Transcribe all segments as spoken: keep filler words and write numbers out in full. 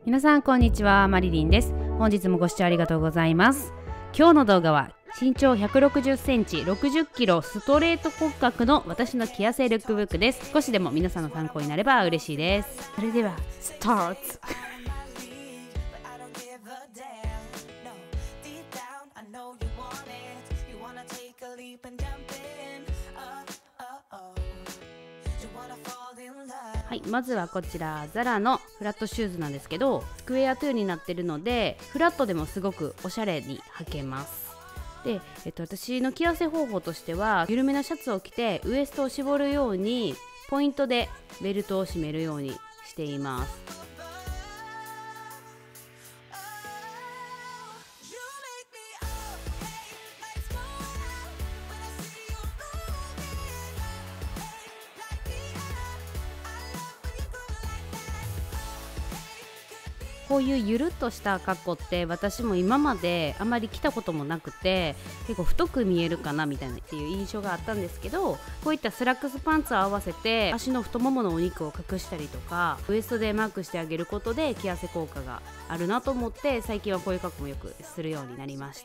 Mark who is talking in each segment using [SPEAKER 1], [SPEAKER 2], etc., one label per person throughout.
[SPEAKER 1] 皆さんこんにちは、マリリンです。本日もご視聴ありがとうございます。今日の動画は身長ひゃくろくじゅっセンチ、ろくじゅっキロストレート骨格の私の着痩せルックブックです。少しでも皆さんの参考になれば嬉しいです。それではスタート。はい、まずはこちらザラのフラットシューズなんですけど、スクエアトゥーになってるのでフラットでもすごくおしゃれに履けます。で、えっと、私の着痩せ方法としては、緩めなシャツを着てウエストを絞るようにポイントでベルトを締めるようにしています。こういうゆるっとした格好って私も今まであまり着たこともなくて、結構太く見えるかなみたいなっていう印象があったんですけど、こういったスラックスパンツを合わせて足の太もものお肉を隠したりとかウエストでマークしてあげることで着痩せ効果があるなと思って、最近はこういう格好もよくするようになりました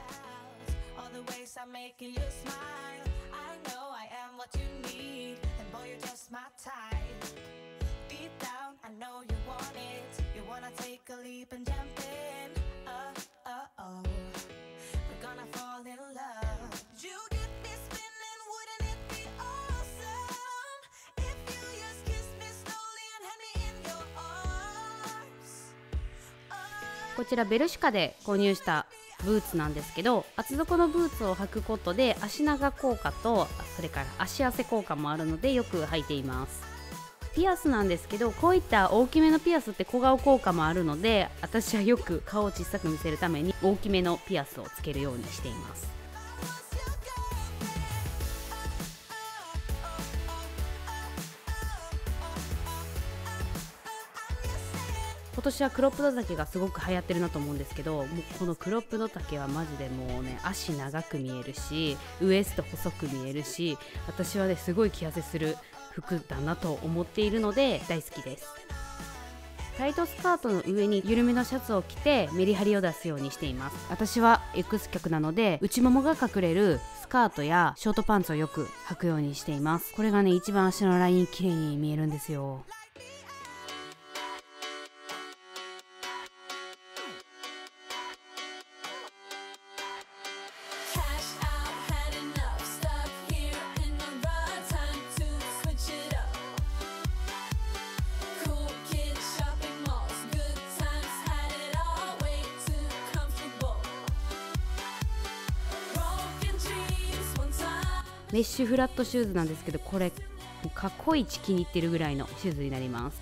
[SPEAKER 1] 。Take a leap and jump in. Oh, oh, oh. We're gonna fall in love. You get me spinning, wouldn't it be awesome if you just kiss me slowly and had me in your arms? Oh. こちらベルシカで購入したブーツなんですけど、厚底のブーツを履くことで足長効果と、それから足痩せ効果もあるのでよく履いています。ピアスなんですけど、こういった大きめのピアスって小顔効果もあるので、私はよく顔を小さく見せるために大きめのピアスをつけるようにしています。今年はクロップド丈がすごく流行ってるなと思うんですけど、もうこのクロップド丈はマジでもうね、足長く見えるしウエスト細く見えるし、私はねすごい着痩せする服だなと思っているので大好きです。タイトスカートの上に緩めのシャツを着てメリハリを出すようにしています。私は X 脚なので内ももが隠れるスカートやショートパンツをよく履くようにしています。これがね一番足のライン綺麗に見えるんですよ。メッシュフラットシューズなんですけど、これ過去一気に入ってるぐらいのシューズになります。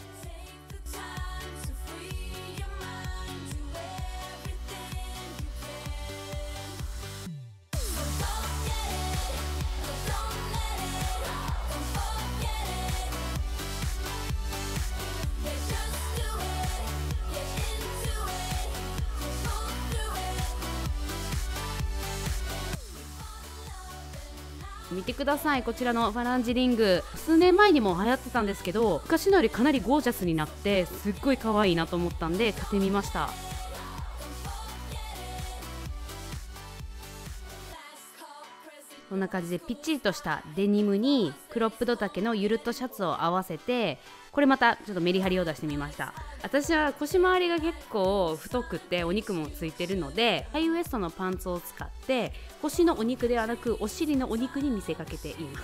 [SPEAKER 1] 見てください、こちらのファランジリング、数年前にも流行ってたんですけど、昔のよりかなりゴージャスになってすっごい可愛いなと思ったんで買ってみました。こんな感じでピッチリとしたデニムにクロップド丈のゆるっとシャツを合わせて、これまたちょっとメリハリを出してみました。私は腰回りが結構太くてお肉もついてるので、ハイウエストのパンツを使って腰のお肉ではなくお尻のお肉に見せかけています。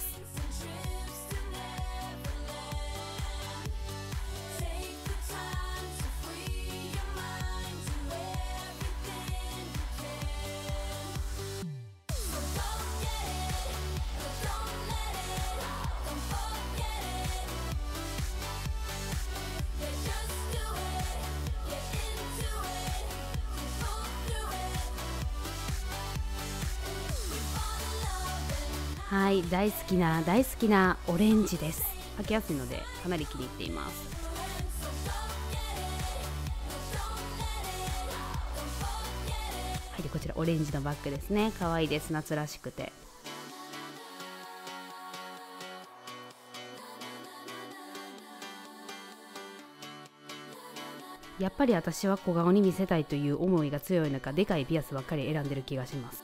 [SPEAKER 1] はい、大好きな大好きなオレンジです。履きやすいのでかなり気に入っています。はい、でこちらオレンジのバッグですね。可愛いです。夏らしくて。
[SPEAKER 2] やっぱり私は小顔に見せたいという思いが強い中、でかいピアスばっかり選んでる気がします。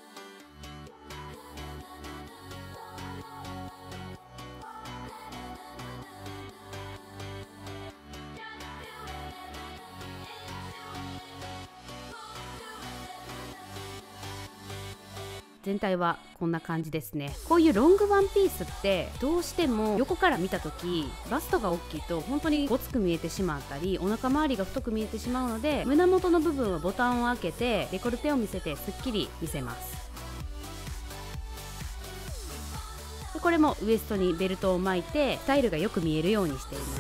[SPEAKER 2] 全体はこんな感じですね。こういうロングワンピースってどうしても横から見た時バストが大きいと本当にごつく見えてしまったり、お腹周りが太く見えてしまうので、胸元の部分はボタンを開けてデコルテを見せてすっきり見せます。でこれもウエストにベルトを巻いてスタイルがよく見えるようにしています。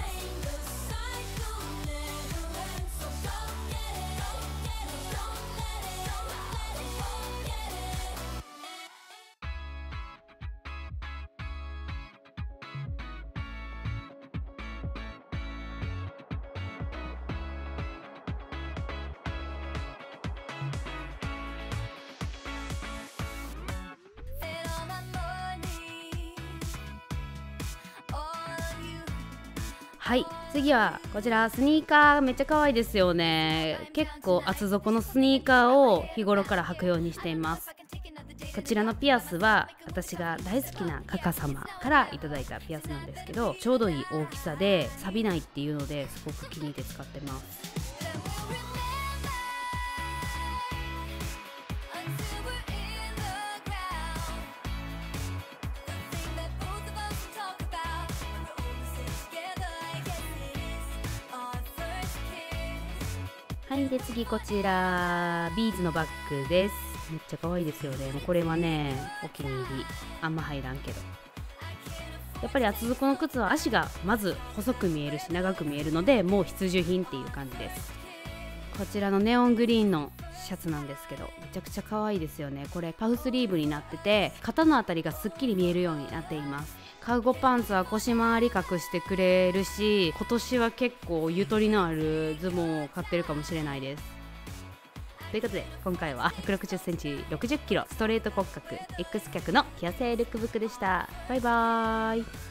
[SPEAKER 2] はい、次はこちらスニーカーめっちゃ可愛いですよね。結構厚底のスニーカーを日頃から履くようにしています。こちらのピアスは私が大好きなカカ様からいただいたピアスなんですけど、ちょうどいい大きさで錆びないっていうのですごく気に入って使ってます。はい、で次こちらビーズのバッグです。めっちゃ可愛いですよね。もうこれはねお気に入り。あんま入らんけど、やっぱり厚底の靴は足がまず細く見えるし長く見えるので、もう必需品っていう感じです。こちらのネオングリーンのシャツなんですけど、めちゃくちゃ可愛いですよね。これパフスリーブになってて、肩のあたりがすっきり見えるようになっています。カーゴパンツは腰回り隠してくれるし、今年は結構ゆとりのあるズボンを買ってるかもしれないです。ということで今回はひゃくろくじゅっセンチろくじゅっキロストレート骨格 X 脚のキャセイルックブックでした。バイバーイ。